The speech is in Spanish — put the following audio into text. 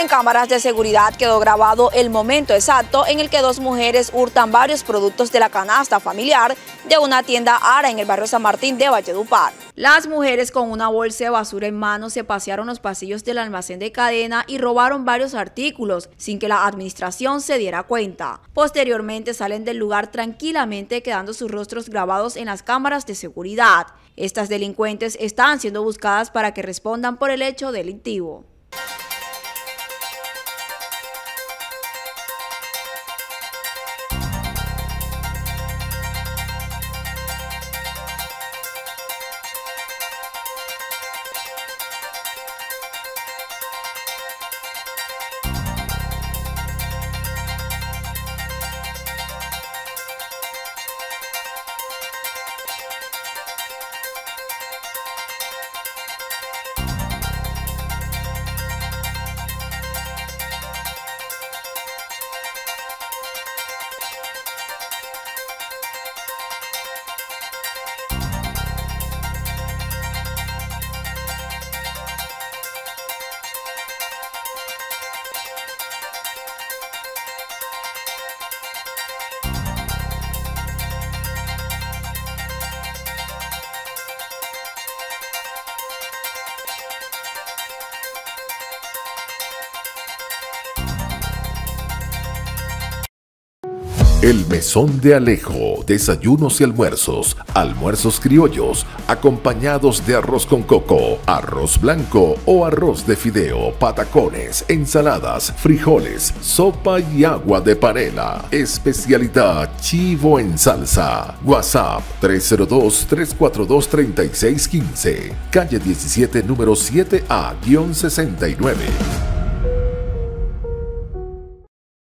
En cámaras de seguridad quedó grabado el momento exacto en el que dos mujeres hurtan varios productos de la canasta familiar de una tienda Ara en el barrio San Martín de Valledupar. Las mujeres con una bolsa de basura en mano se pasearon los pasillos del almacén de cadena y robaron varios artículos sin que la administración se diera cuenta. Posteriormente salen del lugar tranquilamente, quedando sus rostros grabados en las cámaras de seguridad. Estas delincuentes están siendo buscadas para que respondan por el hecho delictivo. El Mesón de Alejo, desayunos y almuerzos, almuerzos criollos, acompañados de arroz con coco, arroz blanco o arroz de fideo, patacones, ensaladas, frijoles, sopa y agua de panela. Especialidad chivo en salsa. WhatsApp 302-342-3615, calle 17, número 7A-69.